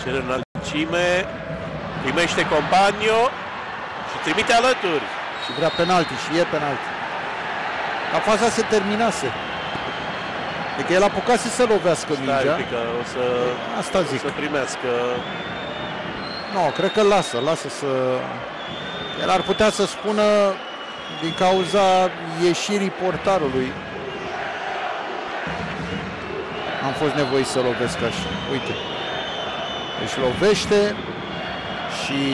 Cere înălțime, primește Companiu și trimite alături. Și vrea penalti și e penalti. La faza se terminase. Adică el apucase să lovească mingea. Pică, o să, asta zic. O să primească. Nu, cred că lasă să... El ar putea să spună din cauza ieșirii portarului. Am fost nevoit să lovesc așa. Uite. Își lovește și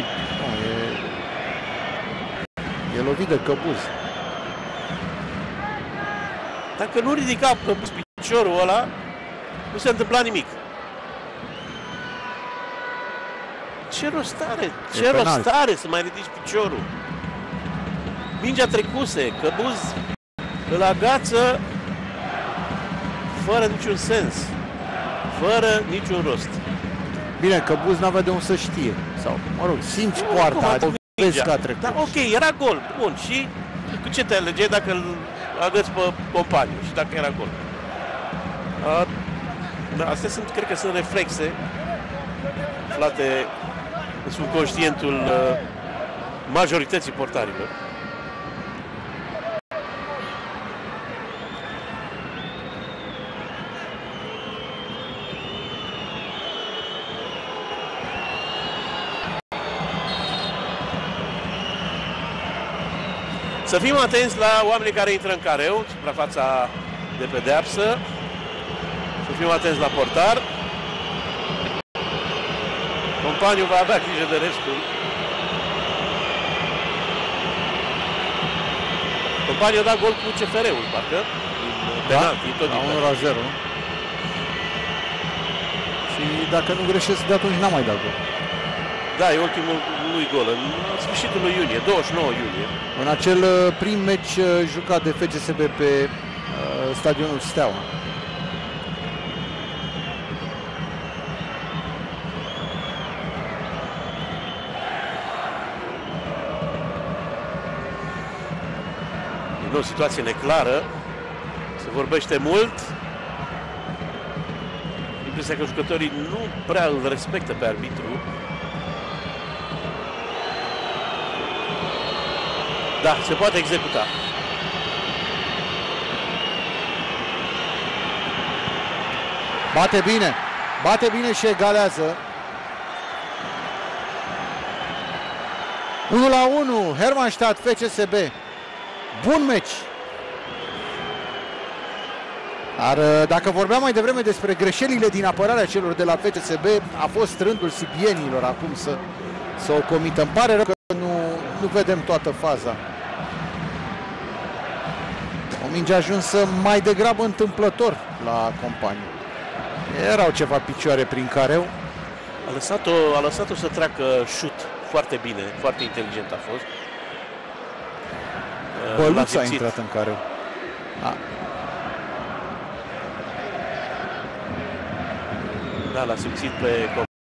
e lovit de Căbuz. Dacă nu ridica Căbuz piciorul ăla, nu se întâmpla nimic. Ce rost are? Ce rost are să mai ridici piciorul? Mingea trecuse, Căbuz îl agață fără niciun sens, fără niciun rost. Bine, Căbuz n-avea de unde să știe. Sau, mă rog, simți poarta, vezi că a trecut. Da, ok, era gol, bun. Și cu ce te alege dacă îl agăți pe Companiu și dacă era gol? Astea sunt, cred că sunt reflexe aflate în subconștientul majorității portarilor. Să fim atenți la oamenii care intră în careu, suprafața de pedeapsă. Să fim atenți la portar. Companiu va avea grijă de restul. Companiu a dat gol cu CFR-ul, parcă. Penalti, tot din 1-0. Și dacă nu greșesc, de atunci n-a mai dat gol. Da, e ultimul lui gol, în sfârșitul lui iunie, 29 iulie. În acel prim meci jucat de FCSB pe stadionul Steaua. Din nou, situație neclară. Se vorbește mult. Impresia că jucătorii nu prea îl respectă pe arbitru. Da, se poate executa. Bate bine și egalează. 1-1, Hermannstadt FCSB. Bun meci. Dar dacă vorbeam mai devreme despre greșelile din apărarea celor de la FCSB, a fost rândul sibienilor acum să o comită. Îmi pare rău că nu vedem toată faza. O minge ajunsă mai degrabă întâmplător la Companiu. Erau ceva picioare prin careu. A lăsat-o să treacă șut foarte bine, foarte inteligent a fost. Băluț a intrat în careu. Da, l-a simțit pe